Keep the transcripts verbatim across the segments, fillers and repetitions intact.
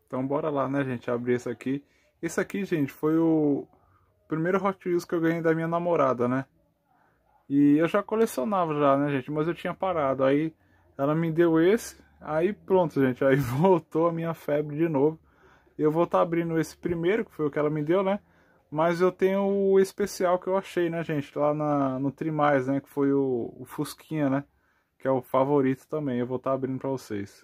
Então bora lá, né, gente, abrir esse aqui. Esse aqui, gente, foi o primeiro Hot Wheels que eu ganhei da minha namorada, né? E eu já colecionava já, né, gente, mas eu tinha parado. Aí ela me deu esse, aí pronto, gente, aí voltou a minha febre de novo. Eu vou estar abrindo esse primeiro, que foi o que ela me deu, né? Mas eu tenho o especial que eu achei, né, gente, lá na, no Trimais, né, que foi o, o Fusquinha, né? Que é o favorito também, eu vou estar abrindo pra vocês.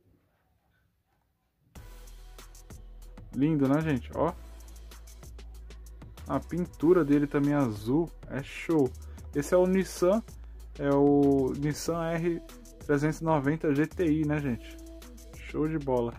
Lindo, né, gente? Ó. A pintura dele também azul, é show. Esse é o Nissan, é o Nissan R trezentos e noventa G T I, né, gente? Show de bola.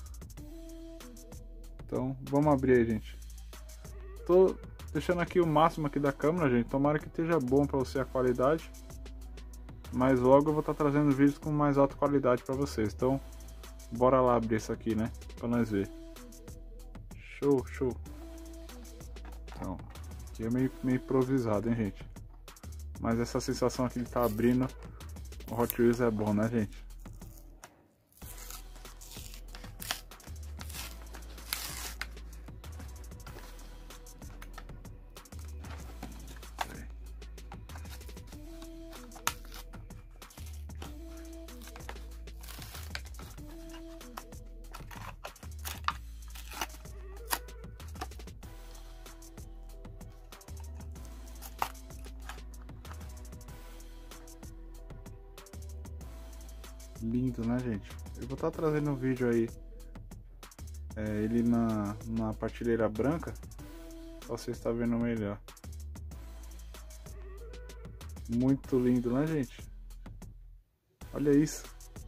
Então, vamos abrir aí, gente. Tô deixando aqui o máximo aqui da câmera, gente. Tomara que esteja bom pra você a qualidade. Mas logo eu vou estar trazendo vídeos com mais alta qualidade pra vocês. Então, bora lá abrir isso aqui, né? Pra nós ver. Show, show. Então, aqui é meio, meio improvisado, hein, gente? Mas essa sensação aqui de tá abrindo o Hot Wheels é bom, né, gente? Lindo, né, gente? Eu vou estar trazendo um vídeo aí, é, ele na, na partilheira branca, pra você estar vendo melhor. Muito lindo, né, gente? Olha isso.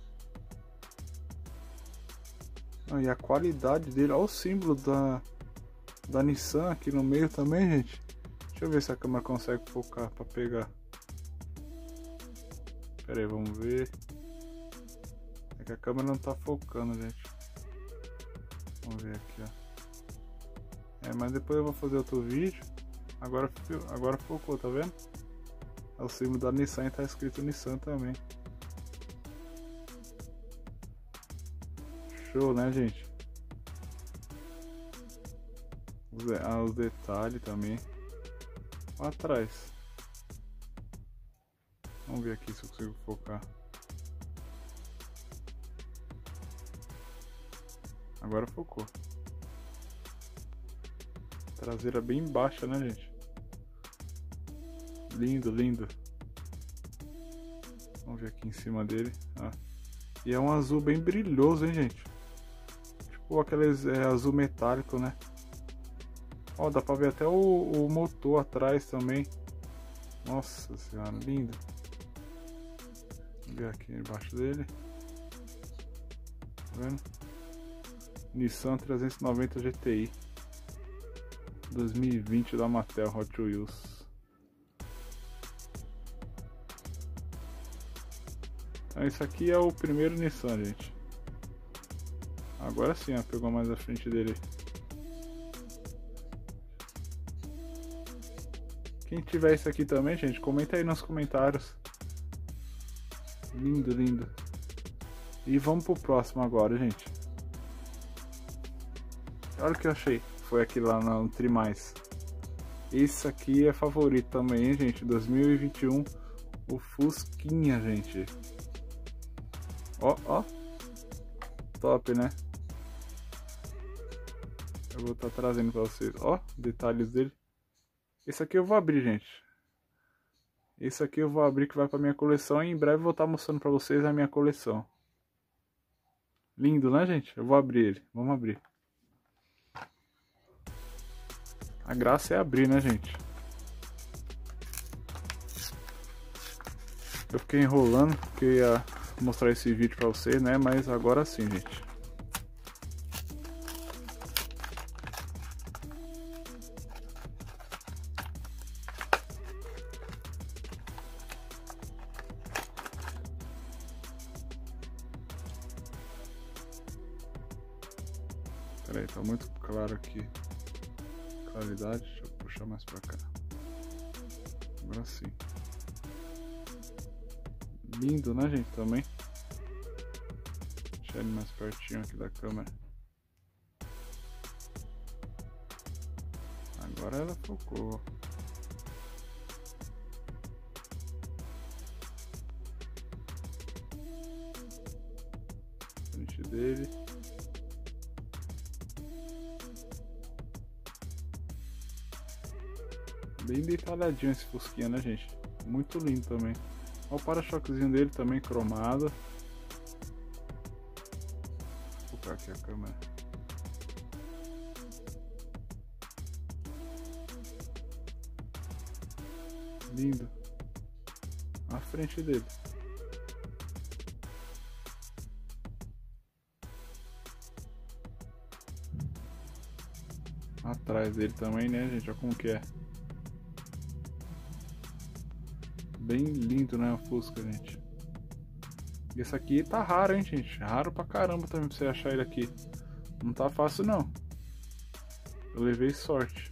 Ah, e a qualidade dele, olha o símbolo da, da Nissan aqui no meio também, gente. Deixa eu ver se a câmera consegue focar pra pegar. Pera aí, vamos ver. É que a câmera não tá focando, gente. Vamos ver aqui, ó. É, mas depois eu vou fazer outro vídeo. Agora, agora focou, tá vendo? É o símbolo da Nissan e tá escrito Nissan também. Show, né, gente? Os, ah, os detalhes também. Lá atrás. Vamos ver aqui se eu consigo focar. Agora focou. Traseira bem baixa, né, gente? Lindo, lindo. Vamos ver aqui em cima dele. Ah. E é um azul bem brilhoso, hein, gente? Tipo aqueles é, azul metálico, né? Ó, dá pra ver até o, o motor atrás também. Nossa senhora, lindo. Vamos ver aqui embaixo dele. Tá vendo? Nissan trezentos e noventa G T I dois mil e vinte da Mattel Hot Wheels. Então esse aqui é o primeiro Nissan, gente. Agora sim, ó, pegou mais a frente dele. Quem tiver esse aqui também, gente, comenta aí nos comentários. Lindo, lindo. E vamos pro próximo agora, gente. Olha o que eu achei. Foi aqui lá no Trimais. Esse aqui é favorito também, hein, gente. dois mil e vinte e um. O Fusquinha, gente. Ó, ó. Top, né? Eu vou estar trazendo pra vocês. Ó, detalhes dele. Esse aqui eu vou abrir, gente. Esse aqui eu vou abrir que vai pra minha coleção. E em breve eu vou estar mostrando pra vocês a minha coleção. Lindo, né, gente? Eu vou abrir ele. Vamos abrir. A graça é abrir, né, gente? Eu fiquei enrolando porque eu ia mostrar esse vídeo pra vocês, né? Mas agora sim, gente. Pera aí, tá muito claro aqui. Claridade, deixa eu puxar mais pra cá. Agora sim. Lindo, né, gente, também. Deixa ele mais pertinho aqui da câmera. Agora ela focou. Frente dele. Bem detalhadinho esse Fusquinha, né, gente? Muito lindo também. Olha o para-choquezinho dele também cromado. Vou focar aqui a câmera. Lindo. A frente dele. Atrás dele também, né, gente? Olha como que é. Bem lindo, né, o Fusca, gente. E esse aqui tá raro, hein, gente. Raro pra caramba também pra você achar ele aqui. Não tá fácil, não. Eu levei sorte.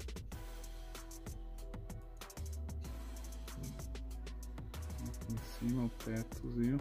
Aqui em cima, o tetozinho.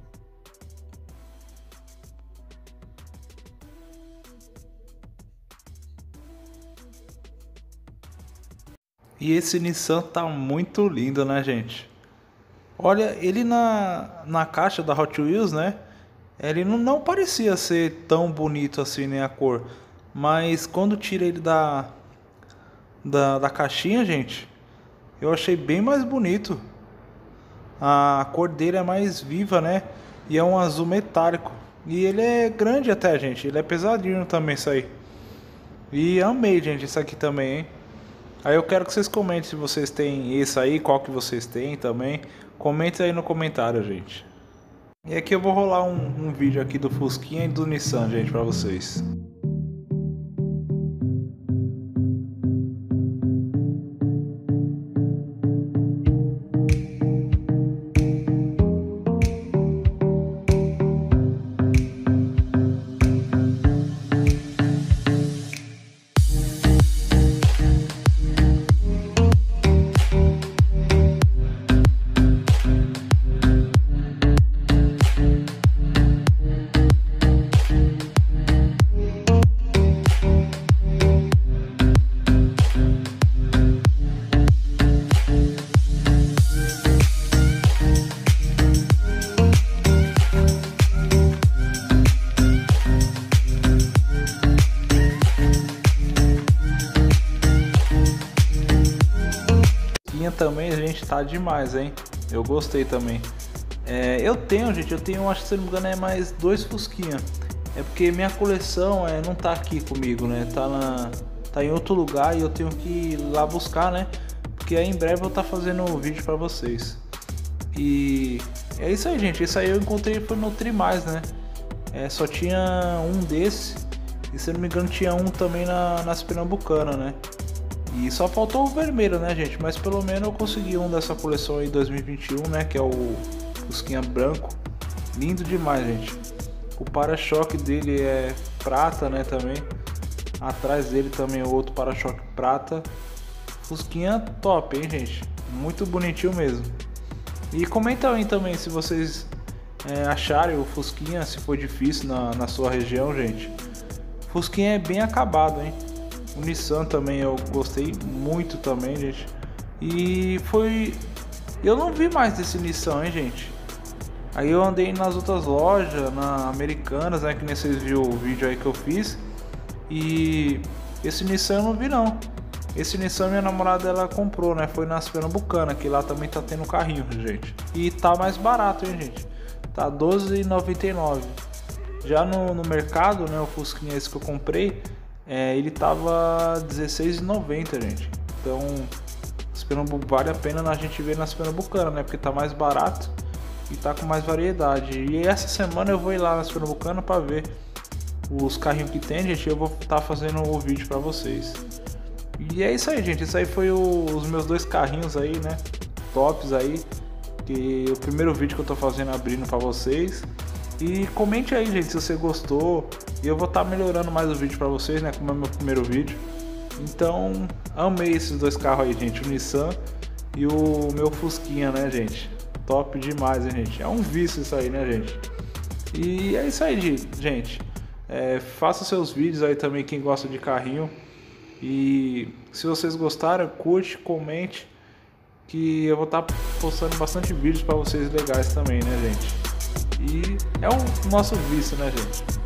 E esse Nissan tá muito lindo, né, gente? Olha, ele na, na caixa da Hot Wheels, né? Ele não, não parecia ser tão bonito assim, né, a cor. Mas quando tira ele da, da, da caixinha, gente, eu achei bem mais bonito. A cor dele é mais viva, né? E é um azul metálico. E ele é grande até, gente. Ele é pesadinho também, isso aí. E amei, gente, isso aqui também, hein? Aí eu quero que vocês comentem se vocês têm esse aí, qual que vocês têm também. Comenta aí no comentário, gente. E aqui eu vou rolar um, um vídeo aqui do Fusquinha e do Nissan, gente, pra vocês. Também, a gente, tá demais, hein? Eu gostei também. É, eu tenho, gente, eu tenho, acho que se não me engano é mais dois Fusquinha. É porque minha coleção é, não tá aqui comigo, né? Tá, na, tá em outro lugar e eu tenho que ir lá buscar, né? Porque aí em breve eu vou estar tá fazendo um vídeo pra vocês. E é isso aí, gente. Esse aí eu encontrei foi no Trimais, né? É, só tinha um desse. E se não me engano tinha um também na, nas Pernambucanas, né? E só faltou o vermelho, né, gente? Mas pelo menos eu consegui um dessa coleção aí dois mil e vinte e um, né? Que é o Fusquinha branco. Lindo demais, gente. O para-choque dele é prata, né, também. Atrás dele também o outro para-choque prata. Fusquinha top, hein, gente? Muito bonitinho mesmo. E comenta aí também se vocês é, acharem o Fusquinha, se for difícil na, na sua região, gente. Fusquinha é bem acabado, hein? O Nissan também eu gostei muito também, gente. E foi... Eu não vi mais desse Nissan, hein, gente. Aí eu andei nas outras lojas, na Americanas, né, que nem vocês viram o vídeo aí que eu fiz. E esse Nissan eu não vi, não. Esse Nissan minha namorada ela comprou, né, foi nas Pernambucanas, que lá também tá tendo carrinho, gente. E tá mais barato, hein, gente. Tá doze reais e noventa e nove centavos. Já no, no mercado, né, o Fusquinha esse que eu comprei, é, ele tava dezesseis reais e noventa centavos, gente. Então, vale a pena a gente ver nas Pernambucanas, né, porque tá mais barato e tá com mais variedade. E essa semana eu vou ir lá nas Pernambucanas para ver os carrinhos que tem, gente. Eu vou estar tá fazendo o vídeo para vocês. E é isso aí, gente. Isso aí foi o, os meus dois carrinhos aí, né, tops aí. Que o primeiro vídeo que eu tô fazendo abrindo para vocês. E comente aí, gente, se você gostou. E eu vou estar tá melhorando mais o vídeo para vocês, né, como é o meu primeiro vídeo. Então, amei esses dois carros aí, gente, o Nissan e o meu Fusquinha, né, gente. Top demais, hein, gente. É um vício isso aí, né, gente. E é isso aí, gente. É, faça seus vídeos aí também, quem gosta de carrinho. E se vocês gostaram, curte, comente, que eu vou estar postando bastante vídeos para vocês legais também, né, gente? E é o nosso vício, né, gente?